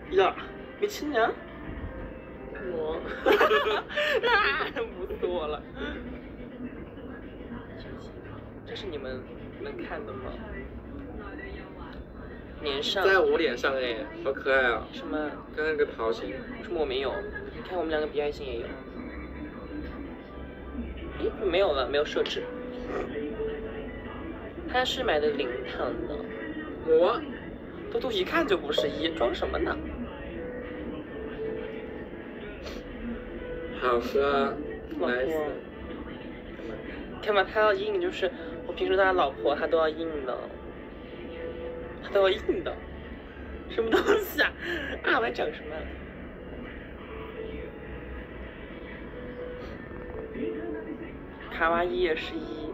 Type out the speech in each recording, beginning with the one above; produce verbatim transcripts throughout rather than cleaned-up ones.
呀，没亲娘？我，啊，不是我了。这是你们能看的吗？脸上在我脸上哎，好可爱啊！ 什么？ 刚刚那个桃心， 什么我没有？你看我们两个比爱心也有。咦，没有了，没有设置。他是买的零糖的。 我， 嘟嘟一看就不是一，装什么呢？ 好喝， 老来婆，看吧，他要硬，就是我平时他老婆他都要硬的，他都要硬的，什么东西啊？啊，我在讲什么？卡哇伊也是一，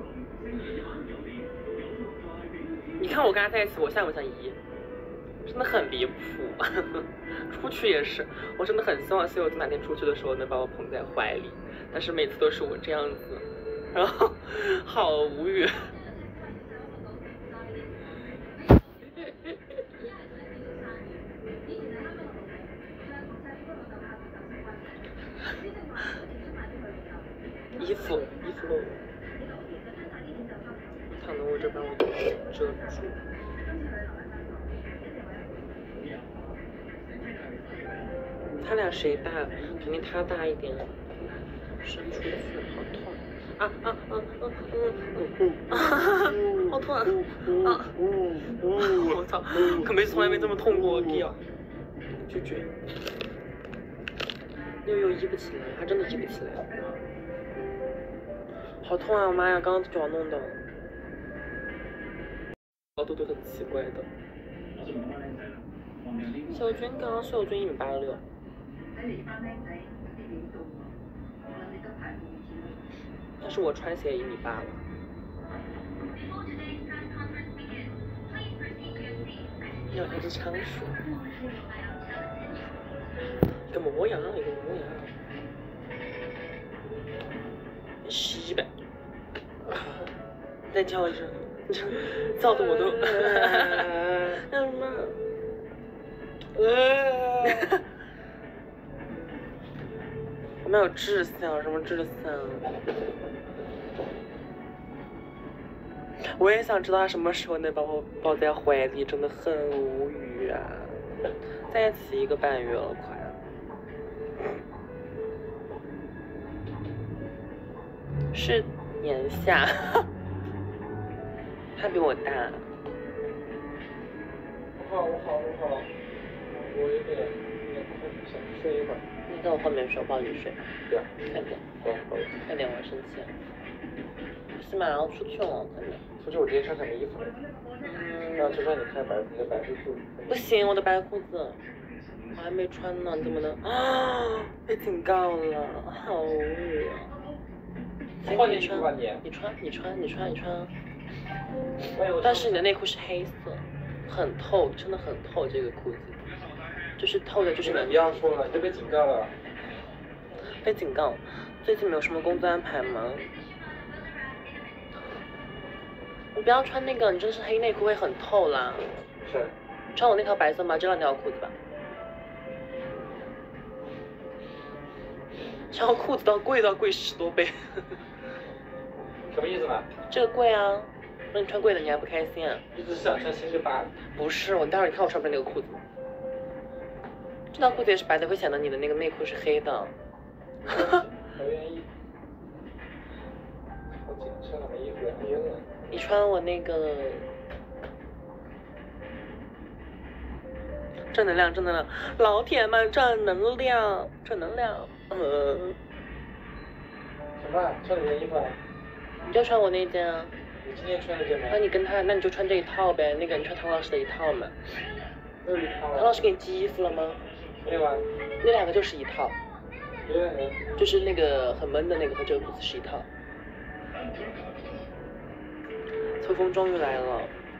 你看我跟他在一起，我像不像一？真的很离谱，出去也是，我真的很希望室友哪天出去的时候能把我捧在怀里，但是每次都是我这样子，然后好无语。衣服，衣服漏了，躺在我这把我都遮住。他俩谁大？肯定他大一点。伸出去，好痛！啊啊啊啊嗯嗯啊！好痛啊！啊！我操！可没从来没这么痛过，我靠！拒绝。悠悠移不起来，他真的移不起来。好痛啊！我妈呀，刚刚脚弄的。高度都很奇怪的。小娟刚刚小娟一米八六。但是我穿鞋一米八了。有一只仓鼠，一个模样，一个模样，西北，再叫一声，叫的我都，干什么？我们有志向，什么志向？我也想知道他什么时候能把我抱在怀里，真的很无语啊！在一起一个半月了，快。是年下，他比我大。 我好，我好，我好，我有点有点困，想睡一会儿。 你在我后面说，抱你睡。 对啊， 快点， 好，好。 快点，我生气了。起码要出去了，快点。 出去我直接穿什么衣服？ 嗯。 然后就让你穿白你的白色裤子。 不行，我的白裤子我还没穿呢，你怎么能啊？被警告了，好无语啊！ 换件衣服吧你。 你穿，你穿，你穿，你穿。但是你的内裤是黑色，很透，真的很透，这个裤子就是透的，就是你不要说了，你就被警告了。 被警告。最近没有什么工作安排吗？你不要穿那个，你真的是黑内裤会很透啦。 是。 穿我那条白色吗？这两条裤子吧。这条裤子到贵到贵十多倍。 什么意思呢？ 这个贵啊，让你穿贵的你还不开心啊？ 你只是想穿新的吧？ 不是，我待会儿你看我穿不穿那个裤子。这条裤子也是白的，会显得你的那个内裤是黑的。 我愿意。我今天穿什么衣服呀？哎呀。 你穿我那个正能量，正能量，老铁们，正能量，正能量。嗯。 什么？穿你的衣服啊？ 你就穿我那件啊。 你今天穿的这吗？ 那你跟他，那你就穿这一套呗。那个你穿唐老师的一套嘛。 没有一套啊。 唐老师给你寄衣服了吗？ 没有啊。 那两个就是一套。 有两个。 就是那个很闷的那个和这个裤子是一套。秋风终于来了。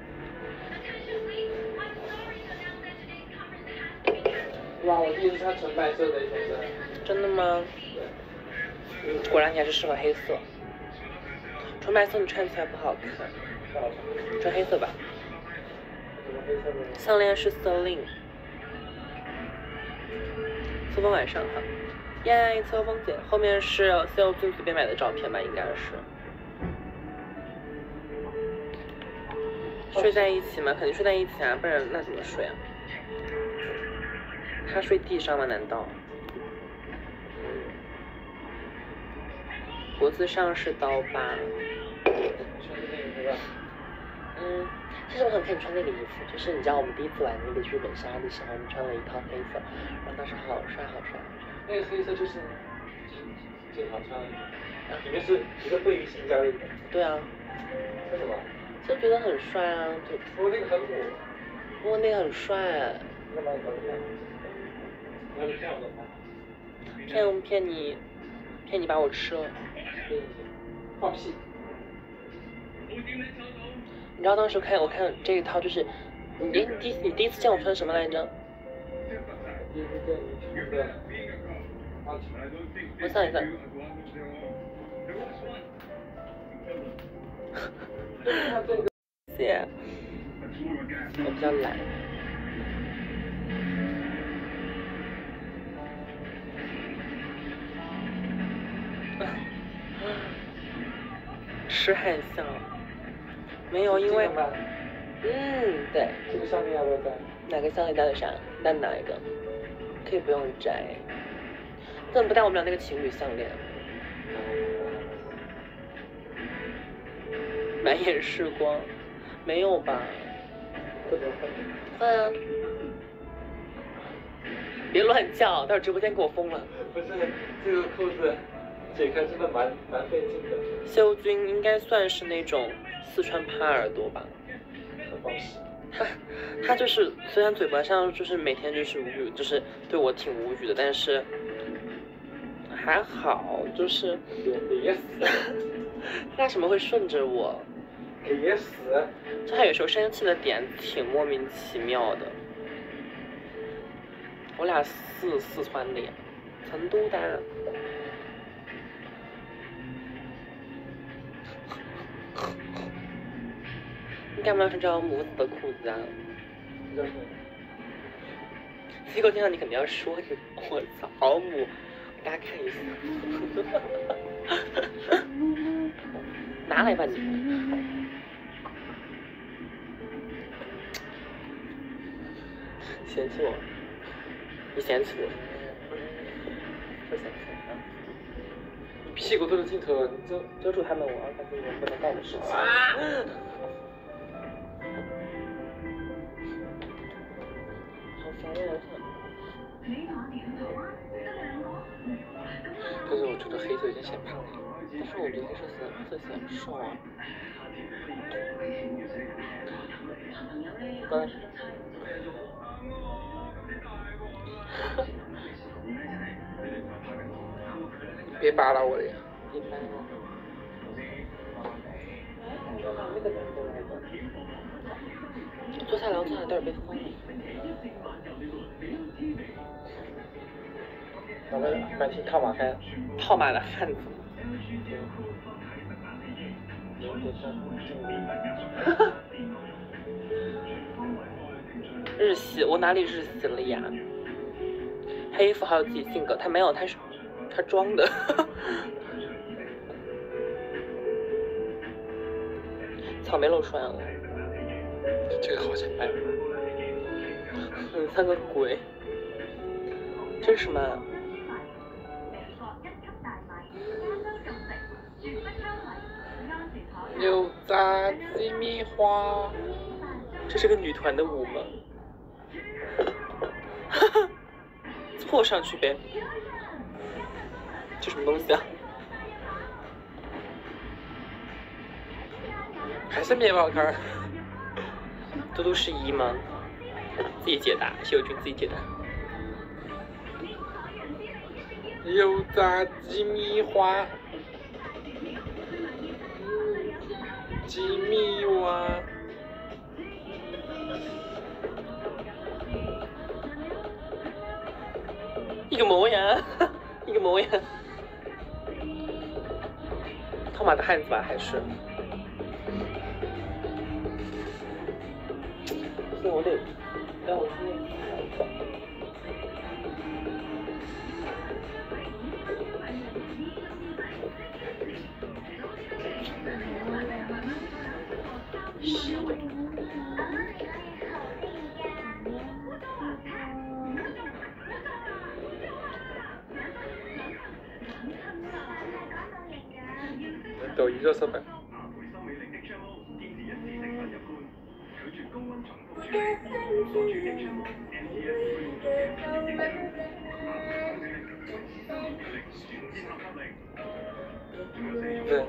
哇，我第一次穿纯白色的裙子。 真的吗？ 对。 嗯，果然你还是适合黑色。纯白色你穿起来不好看。 不好看。 穿黑色吧。 什么黑色的？ 项链是 Celine。 秋风晚上好，耶，秋风姐，后面是 C O 最随便买的照片吧，应该是。睡在一起吗？肯定睡在一起啊，不然那怎么睡啊？他睡地上吗？难道？脖子上是刀疤。嗯，其实我很看你穿那个衣服，就是你知道我们第一次玩那个剧本杀的时候，你穿了一套黑色，然后当时好帅好帅。 那个黑色就是经常穿的，里面是一个背心加了一个。 对啊。 为什么？ 就觉得很帅啊，就。 我那个很火。 我那个很帅。 那么搞骗？你要是骗我的话。 骗骗你，骗你把我吃了。 骗你。放屁。 你知道当时看我看这一套就是，你你第一你第一次见我穿什么来着？ 第一次见你穿的。 我想一下。谢。我比较懒。痴汉像。没有，因为。嗯，对。 这个项链要不要摘？ 哪个项链戴的啥？戴哪一个？可以不用摘。你怎么不戴我们俩那个情侣项链？满眼是光，没有吧？ 会不会？ 会啊！别乱叫，待会儿直播间给我封了。 不是，这个裤子解开真的蛮蛮费劲的。 修君应该算是那种四川耙耳朵吧？ 很放心。 他他就是虽然嘴巴上就是每天就是无语，就是对我挺无语的，但是还好，就是憋死。 他为什么会顺着我？ 憋死。 就他有时候生气的点挺莫名其妙的。我俩四四川的，成都的。你干嘛穿这条母子的裤子啊？结果听到你肯定要说你，我操，好母，给大家看一下。拿来吧你。嫌弃我？你嫌弃我？不嫌弃我。 你屁股对着镜头，你遮遮住他们，我要干这种不能干的事情。啊！好烦呀！ 但是我觉得黑色有点显胖了。 但是我觉得黑色显色显瘦啊。乖。 别扒拉我了呀！ 别扒拉。坐下聊，坐下来，待会儿被封了。 咱们满清套马开。 套马的汉子。日系，我哪里日系了呀？黑衣服还有自己性格，他没有，他是他装的。草莓露栓了。 这个好像卖。 你像个鬼。这是什么？ 油炸鸡米花。 这是个女团的舞吗？哈哈，凑上去呗。这什么东西啊？ 还是面包干。 嘟嘟是一吗？自己解答，秀君自己解答。 油炸鸡米花。鸡米花。 一个模样，一个模样。套马的汉子吧，还是？不行，我得让我去。 抖音热搜版。对。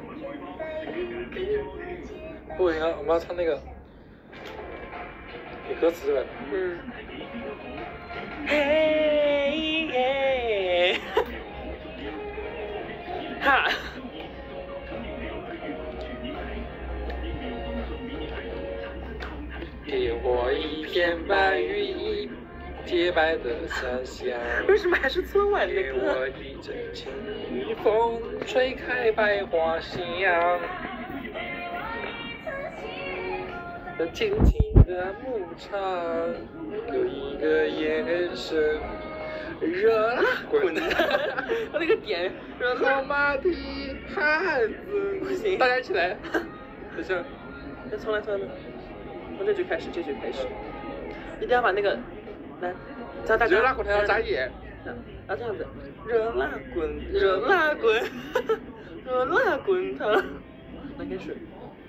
不行，我们要唱那个有歌词的。 嗯。嘿耶！哈。 给我一片白云，一洁白的想象。 为什么还是春晚的歌？ 给我一阵清风，吹开百花香。轻轻的牧场，有一个眼神，热辣滚烫。 他那个点，热辣马蹄汉子。 不行， 大家一起来。等下， 再重来，重来。从这句开始，这句开始，一定要把那个来教大家。 热辣滚烫要眨眼， 要这样子，热辣滚，热辣滚，热辣滚烫。来开始。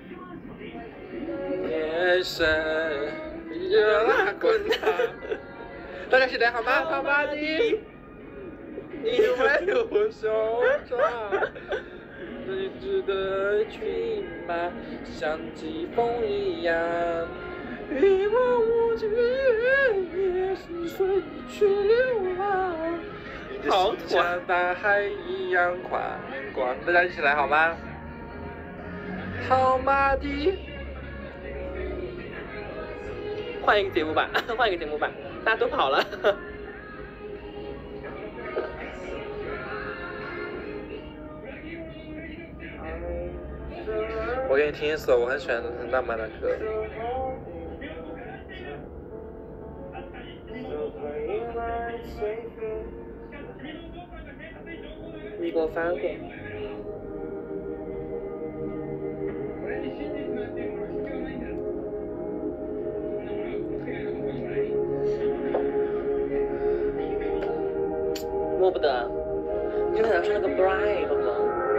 眼神，热辣滚烫。大家一起来好吗？好吗？你，你为我手抓。睿智的骏马像疾风一样，一望无际，也是随去流浪。好像大海一样宽广，大家一起来好吗？好马的。 换一个节目吧，换一个节目吧，大家都跑了。 我给你听一首我很喜欢的浪漫的歌。 你给我发过。摸不得，你可能是那个 Bribe 了。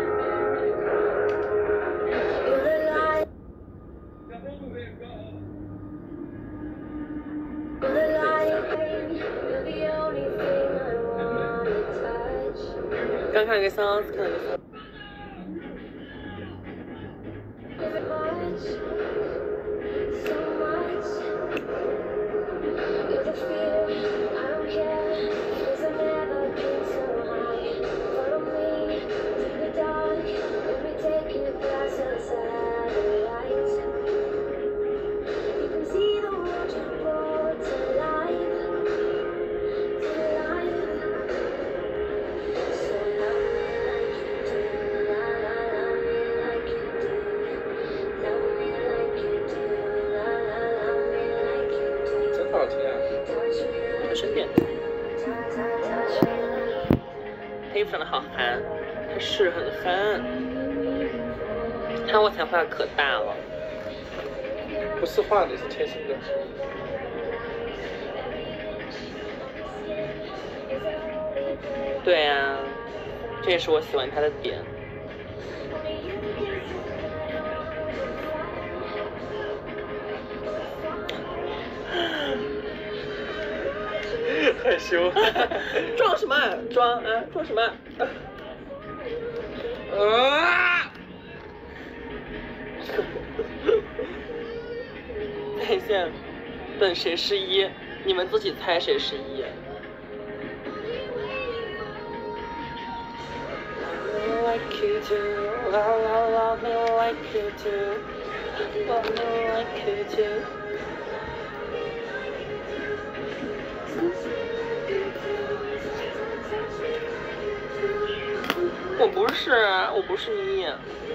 刚看个相，看个相。他衣服长得好韩，他是很韩，他我才画可大了。 不是画的，是贴心的。 对啊，这也是我喜欢他的点。 害羞。 装什么？装啊？装什么？啊！在线等谁是一？你们自己猜谁是一。Like you do, love, love, love me like you do, love me like you do. 我不是，我不是一。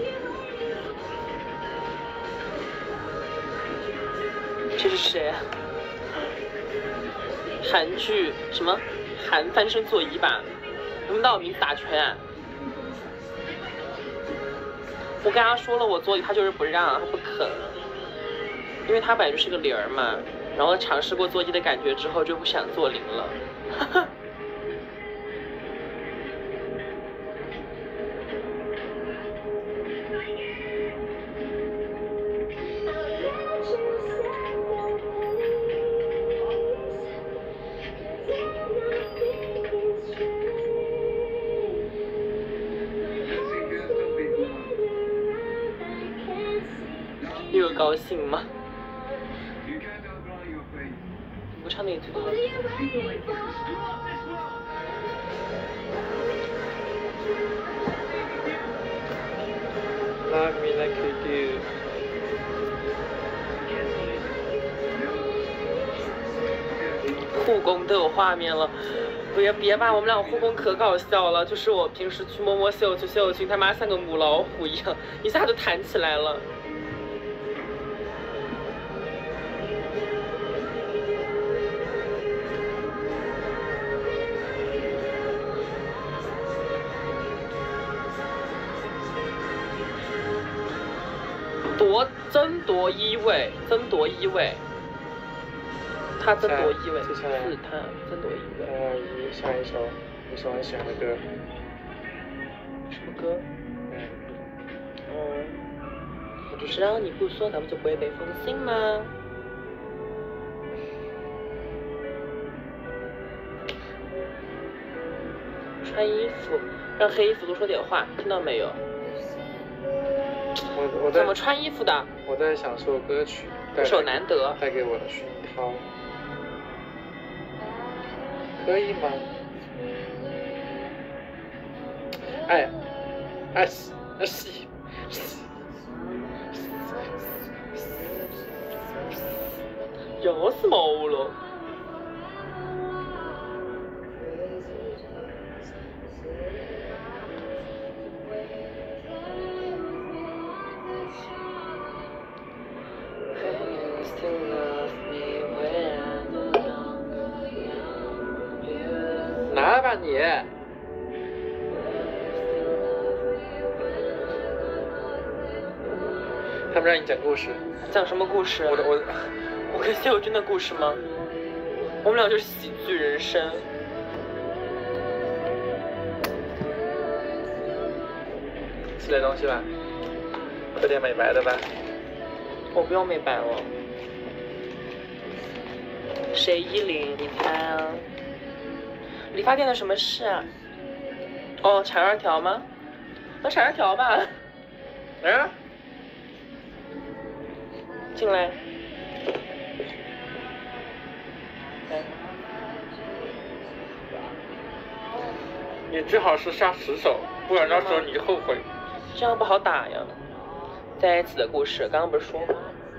这是谁？韩剧什么？韩翻身座椅吧？能不能把我名字打出来？我跟他说了我座椅，他就是不让，他不肯，因为他本来就是个零儿嘛。然后尝试过座椅的感觉之后，就不想做零了。哈哈。 高兴吗？我唱那个最多。 Love me like you do。 护工都有画面了，别别吧，我们俩护工可搞笑了，就是我平时去摸摸秀秀秀秀，他妈像个母老虎一样，一下就弹起来了。夺争夺一位，争夺一位。他争夺一位，是他争夺一位。 呃，一下一首你喜欢喜欢的歌。 什么歌？ 嗯。 嗯。我只是让你不说，咱们就不会被封信吗？穿衣服，让黑衣服多说点话，听到没有？ 我我在怎么穿衣服的？ 我在享受歌曲， 这首难得带给我的熏陶。可以吗？哎，哎西，哎西， 要死毛了！ 拿吧你！他们让你讲故事。 讲什么故事？ 我的我的， 我跟谢友军的故事吗？我们俩就是喜剧人生。 吃点东西吧，喝点美白的吧。 我不用美白了。谁依林？你猜啊？理发店的什么事啊？哦，产二条吗？那产二条吧。 哎， 进来。来。 你最好是下死手，不然到时候你后悔。 这样不好打呀。在一起的故事，刚刚不是说吗？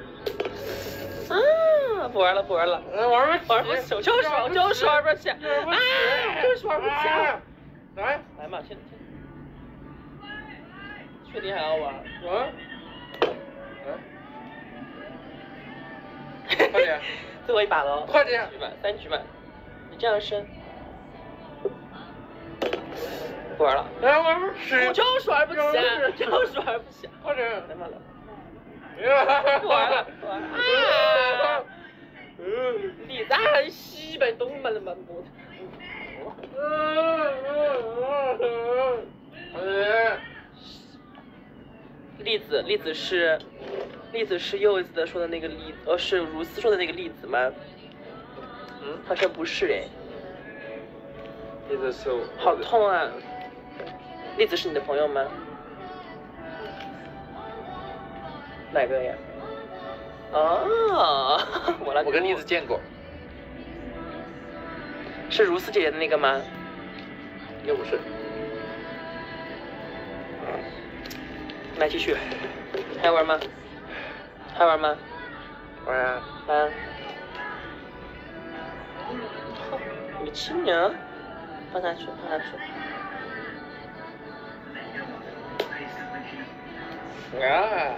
啊，不玩了，不玩了， 玩不玩不起，就是玩，就是玩不起，啊，就是玩不起。 来， 来嘛，先先。确定还要玩？ 玩。来。快点。 最后一把了。 快点。 局吧，三局吧。你这样升。不玩了。 来玩不起。 我就是玩不起，就是玩不起。 快点。 来嘛了。 不玩了， 不玩了。啊！你在西北东门的门部。栗子，栗子是，栗子是柚子的说的那个栗，呃，是如斯说的那个栗子吗？嗯，好像不是哎。 栗子是我。 好痛啊！栗子是你的朋友吗？哪个呀？哦，我来。 我跟栗子见过。 是如斯姐姐的那个吗？ 应该不是。 来继续，还玩吗？还玩吗？ 玩啊！ 啊！你亲娘！放下去，放下去。 啊！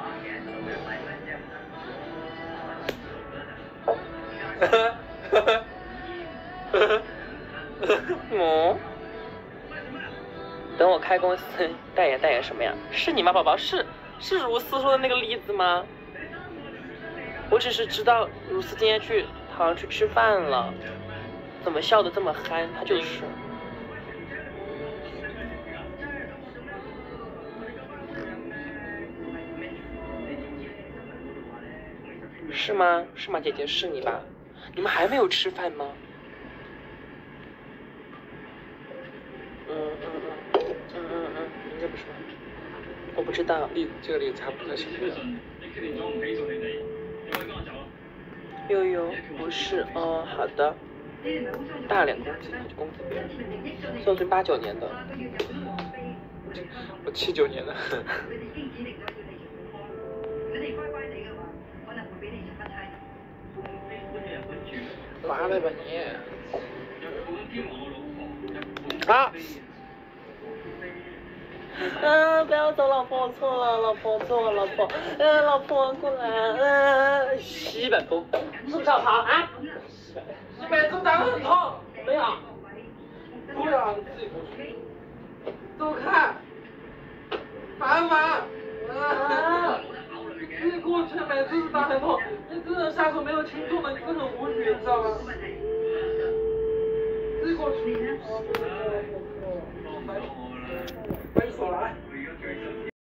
哈哈哈哈哈哈！ 嗯。等我开公司代言代言什么呀？是你吗，宝宝？是是如斯说的那个栗子吗？我只是知道如斯今天去好像去吃饭了，怎么笑得这么憨？他就是。是吗？是吗，姐姐是你吧？你们还没有吃饭吗？嗯嗯嗯嗯嗯嗯，应该不是吧？我不知道。 栗这个栗子还不太行。 悠悠，不是，哦，好的。大脸公子，公子病。宋军八九年的。 我七九年的。妈的吧你！啊！ 嗯，不要走，老婆，我错了，老婆，我错了，老婆，嗯，老婆过来，嗯，西北风，是不是要跑啊？西北风打得很痛，没有，不让自己过去，走开，烦不烦？啊！自己过去，每次都打很痛，你真的下手没有轻重的，你真的很无语，你知道吗？自己过去。